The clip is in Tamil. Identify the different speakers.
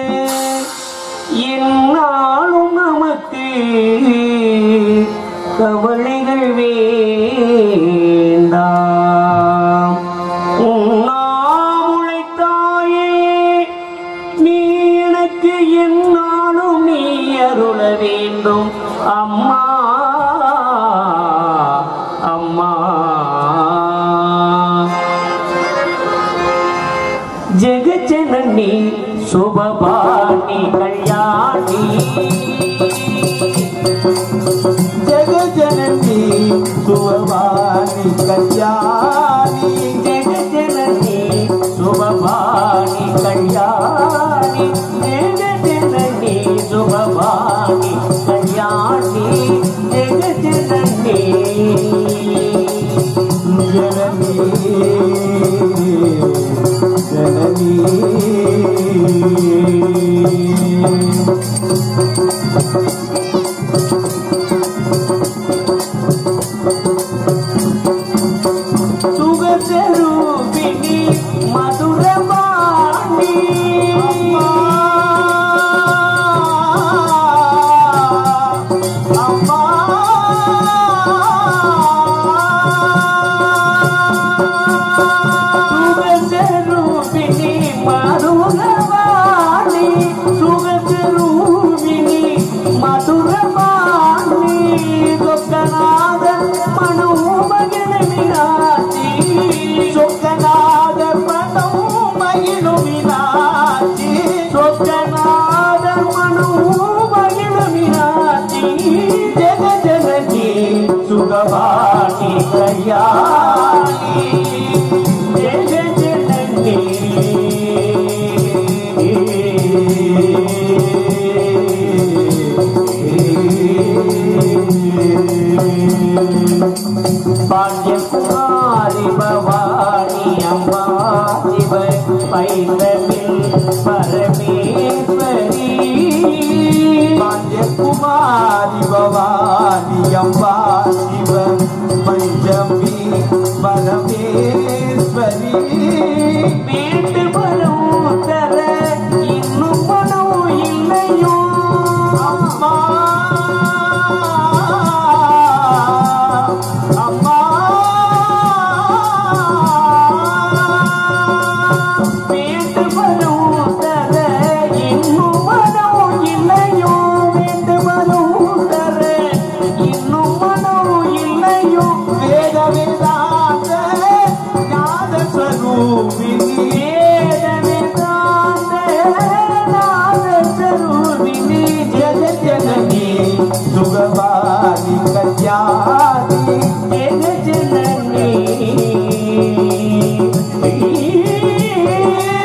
Speaker 1: என்னாலும் நமக்கு கவலைகள் வேண்டாம். உண்ணாமுழைத்தாயே நீ எனக்கு என்னாலும் நீ அருள வேண்டும் அம்மா அம்மா. ஜெகஜனனி சுபபாணி கல்யாணி
Speaker 2: ஜெகஜனனி சுபபாணி கல்யாணி
Speaker 1: ஜெகஜனனி சுபபாணி கல்யாணி ஜெகஜனனி சுபபாணி கல்யாணி ஜெகஜனனி
Speaker 2: ஜனனி ஜனனி
Speaker 1: சுகஸ்வரூபிணி மதுரவாணி
Speaker 2: அம்மா
Speaker 1: சுகஸ்வரூபிணி மதுரவாணி சுகஸ்வரூபிணி மதுரவாணி சொக்கநாத மனோமகிழ மீனாட்சி
Speaker 2: சொக்கநாத மனோமகிழ மீனாட்சி
Speaker 1: சொக்கநாத மனோமகிழ மீனாட்சி ஜெகஜனனி சுகவாணி கல்யாணி ஜெகஜனனி பாண்டியகுமாரி பவானி அம்மா சிவ பைந்தமிழ் பரமேஸ்வரி.
Speaker 2: பாண்டியகுமாரி பவானி அம்பா சிவ பஞ்சமி பரமேஸ்வரி.
Speaker 1: வீட்டு வரும் தர இன்னும் மனம் இல்லையோ
Speaker 2: அம்மா அம்மா
Speaker 1: வீட்டு வரும் தர இன்னும் மனம் இல்லையோ வீட்டு வரும் தர இன்னும் மனம் இல்லையோ
Speaker 2: வேத வேதாந்த ஞான ஸ்வரூபிணி
Speaker 1: வேத வேதாந்த நாத ஸ்வரூபிணி
Speaker 2: ஜெகஜனனி சுகவாணி கல்யாணி
Speaker 1: ஜெகஜனனி